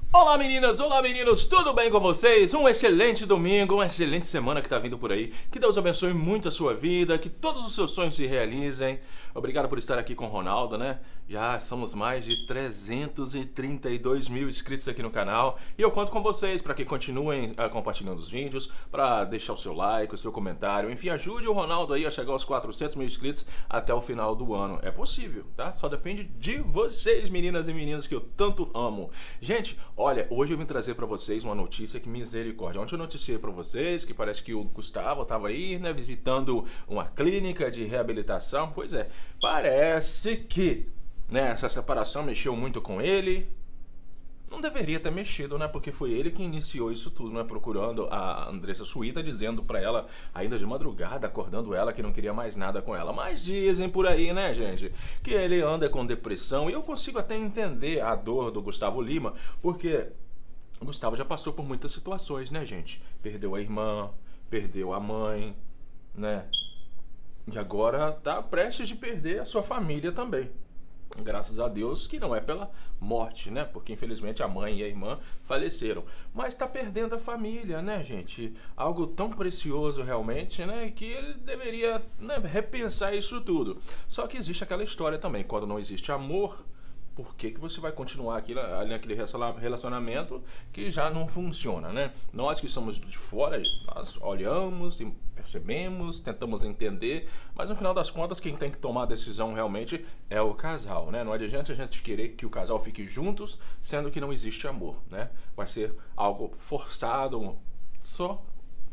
Olá meninas, olá meninos, tudo bem com vocês? Um excelente domingo, uma excelente semana que tá vindo por aí. Que Deus abençoe muito a sua vida, que todos os seus sonhos se realizem. Obrigado por estar aqui com o Ronaldo, né? Já somos mais de 332 mil inscritos aqui no canal. E eu conto com vocês para que continuem compartilhando os vídeos, para deixar o seu like, o seu comentário. Enfim, ajude o Ronaldo aí a chegar aos 400 mil inscritos até o final do ano. É possível, tá? Só depende de vocês, meninas e meninos, que eu tanto amo. Gente, olha, hoje eu vim trazer para vocês uma notícia que misericórdia. Ontem eu noticiei para vocês que parece que o Gustavo estava aí, né, visitando uma clínica de reabilitação. Pois é, parece que, né, essa separação mexeu muito com ele. Não deveria ter mexido, né? Porque foi ele que iniciou isso tudo, né? Procurando a Andressa Suíta, dizendo pra ela, ainda de madrugada, acordando ela, que não queria mais nada com ela. Mas dizem por aí, né, gente, que ele anda com depressão. E eu consigo até entender a dor do Gustavo Lima, porque o Gustavo já passou por muitas situações, né, gente? Perdeu a irmã, perdeu a mãe, né? E agora tá prestes de perder a sua família também. Graças a Deus que não é pela morte, né? Porque infelizmente a mãe e a irmã faleceram. Mas tá perdendo a família, né, gente? Algo tão precioso realmente, né? Que ele deveria, né, repensar isso tudo. Só que existe aquela história também. Quando não existe amor, por que você vai continuar aqui naquele relacionamento que já não funciona, né? Nós que somos de fora, nós olhamos e percebemos, tentamos entender, mas no final das contas quem tem que tomar a decisão realmente é o casal, né? Não adianta a gente querer que o casal fique juntos, sendo que não existe amor, né? Vai ser algo forçado só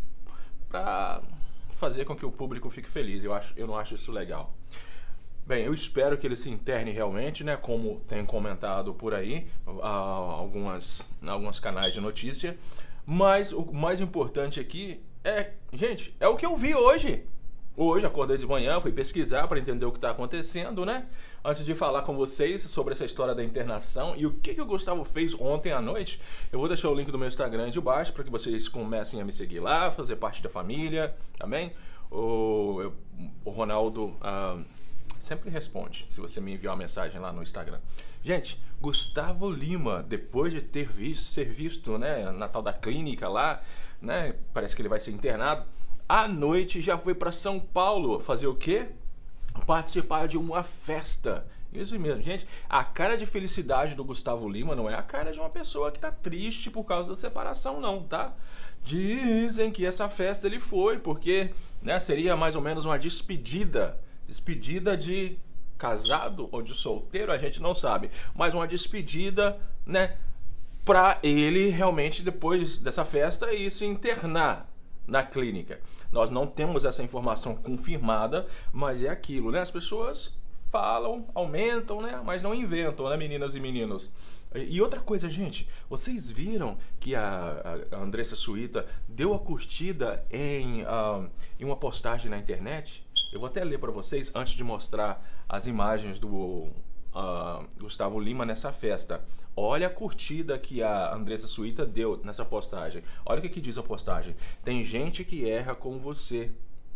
para fazer com que o público fique feliz. Eu não acho isso legal. Bem, eu espero que ele se interne realmente, né? Como tem comentado por aí, alguns canais de notícia. Mas o mais importante aqui é, gente, é o que eu vi hoje. Hoje, acordei de manhã, fui pesquisar para entender o que está acontecendo, né? Antes de falar com vocês sobre essa história da internação e o que o Gustavo fez ontem à noite, eu vou deixar o link do meu Instagram de baixo para que vocês comecem a me seguir lá, fazer parte da família, tá bem? O Ronaldo sempre responde se você me enviar uma mensagem lá no Instagram. Gente, Gustavo Lima, depois de ser visto, né, na tal da clínica lá, né, parece que ele vai ser internado, à noite já foi para São Paulo fazer o quê? Participar de uma festa. Isso mesmo, gente. A cara de felicidade do Gustavo Lima não é a cara de uma pessoa que tá triste por causa da separação, não, tá? Dizem que essa festa ele foi porque, né, seria mais ou menos uma despedida de casado ou de solteiro, a gente não sabe, mas uma despedida, né, pra ele realmente depois dessa festa ir se internar na clínica. Nós não temos essa informação confirmada, mas é aquilo, né? As pessoas falam, aumentam, né? Mas não inventam, né, meninas e meninos? E outra coisa, gente, vocês viram que a Andressa Suíta deu a curtida em uma postagem na internet? Eu vou até ler para vocês antes de mostrar as imagens do Gustavo Lima nessa festa. Olha a curtida que a Andressa Suíta deu nessa postagem. Olha o que diz a postagem. Tem gente que erra com você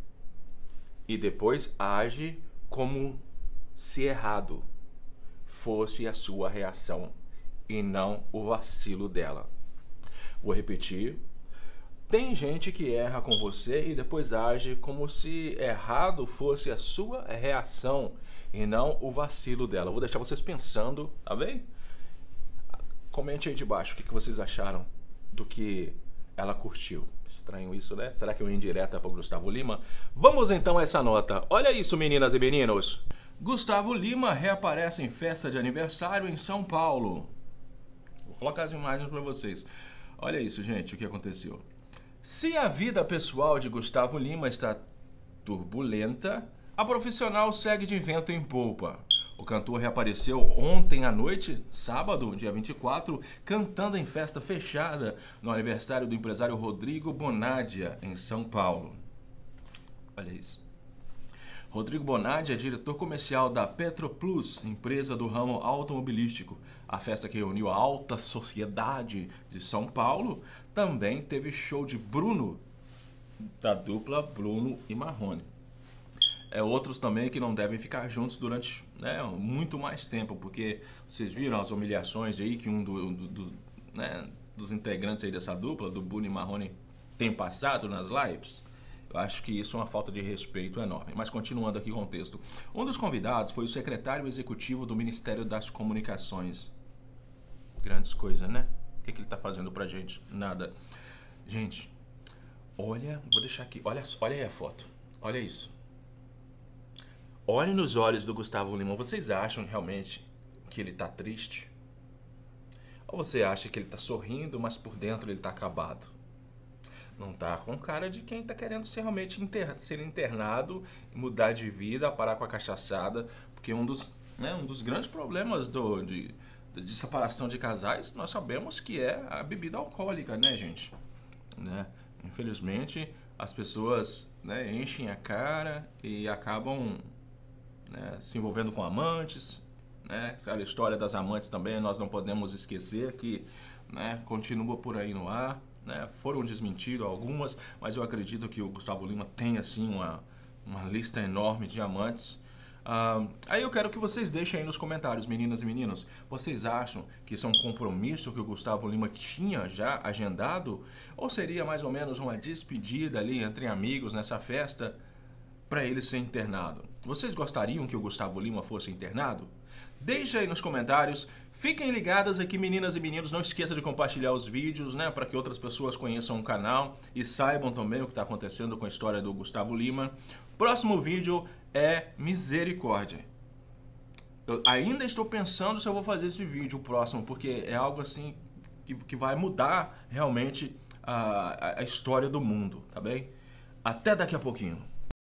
e depois age como se errado fosse a sua reação e não o vacilo dela. Vou repetir. Tem gente que erra com você e depois age como se errado fosse a sua reação e não o vacilo dela. Vou deixar vocês pensando, tá bem? Comente aí de baixo o que vocês acharam do que ela curtiu. Estranho isso, né? Será que é uma indireta para o Gustavo Lima? Vamos então a essa nota. Olha isso, meninas e meninos. Gustavo Lima reaparece em festa de aniversário em São Paulo. Vou colocar as imagens para vocês. Olha isso, gente, o que aconteceu. Se a vida pessoal de Gustavo Lima está turbulenta, a profissional segue de vento em polpa. O cantor reapareceu ontem à noite, sábado, dia 24, cantando em festa fechada no aniversário do empresário Rodrigo Bonadia, em São Paulo. Olha isso. Rodrigo Bonadia é diretor comercial da Petroplus, empresa do ramo automobilístico. A festa que reuniu a alta sociedade de São Paulo também teve show de Bruno, da dupla Bruno e Marrone. Outros também que não devem ficar juntos durante, né, muito mais tempo, porque vocês viram as humilhações aí que um né, dos integrantes aí dessa dupla, do Boone e Marrone, tem passado nas lives, eu acho que isso é uma falta de respeito enorme. Mas continuando aqui com o texto. Um dos convidados foi o secretário executivo do Ministério das Comunicações. Grandes coisas, né? O que ele tá fazendo pra gente? Nada. Gente, olha, vou deixar aqui. Olha aí a foto. Olha isso. Olhem nos olhos do Gustavo Lima. Vocês acham realmente que ele tá triste? Ou você acha que ele tá sorrindo, mas por dentro ele tá acabado? Não tá com cara de quem tá querendo ser realmente ser internado, mudar de vida, parar com a cachaçada, porque um dos grandes problemas de separação de casais, nós sabemos que é a bebida alcoólica, né, gente? Né? Infelizmente, as pessoas, né, enchem a cara e acabam, né, se envolvendo com amantes, né? Aquela história das amantes também, nós não podemos esquecer que, né, continua por aí no ar. Né, foram desmentidas algumas, mas eu acredito que o Gustavo Lima tem assim uma lista enorme de amantes. Aí eu quero que vocês deixem aí nos comentários, meninas e meninos, vocês acham que isso é um compromisso que o Gustavo Lima tinha já agendado? Ou seria mais ou menos uma despedida ali entre amigos nessa festa para ele ser internado? Vocês gostariam que o Gustavo Lima fosse internado? Deixa aí nos comentários. Fiquem ligadas aqui, meninas e meninos, não esqueça de compartilhar os vídeos, né, para que outras pessoas conheçam o canal e saibam também o que está acontecendo com a história do Gustavo Lima. Próximo vídeo é misericórdia. Eu ainda estou pensando se eu vou fazer esse vídeo próximo, porque é algo assim que vai mudar realmente a história do mundo, tá bem? Até daqui a pouquinho.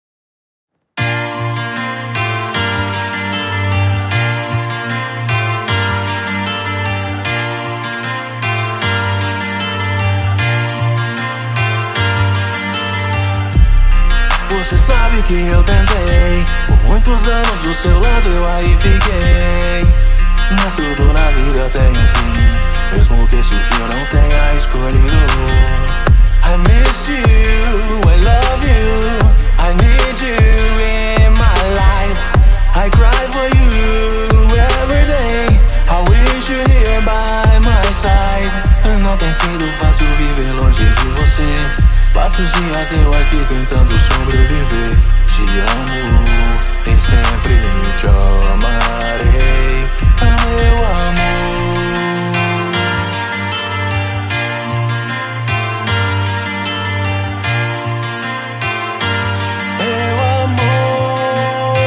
Você sabe que eu tentei, por muitos anos do seu lado eu aí fiquei. Mas tudo na vida tem um fim, mesmo que esse fim eu não tenha escolhido. I miss you, I love you, I need you in my life. I cry for you every day, I wish you here by my side. Não tem sido fácil viver longe de você. Passo os dias eu aqui tentando sobreviver. Te amo e sempre te amarei, meu amor. Meu amor,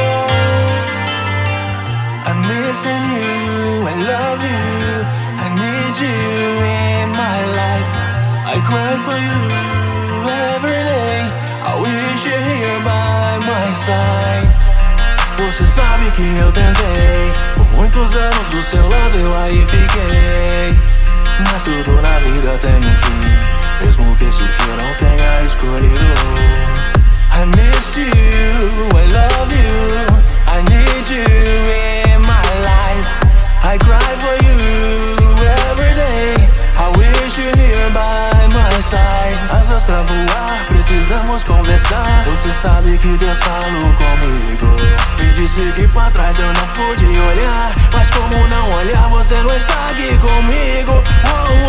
I'm missing you, I love you, I need you in my life. I cry for you every day, I wish you're here by my side. Você sabe que eu tentei, por muitos anos do seu lado eu aí fiquei. Mas tudo na vida tem um fim, mesmo que esse fim eu não tenha escolhido. I miss you, I love you, I need you in my life. I cry for you every day, I wish you're here by my side. Asas pra voar, precisamos conversar. Você sabe que Deus falou comigo, me disse que pra trás eu não pude olhar. Mas como não olhar, você não está aqui comigo. Oh,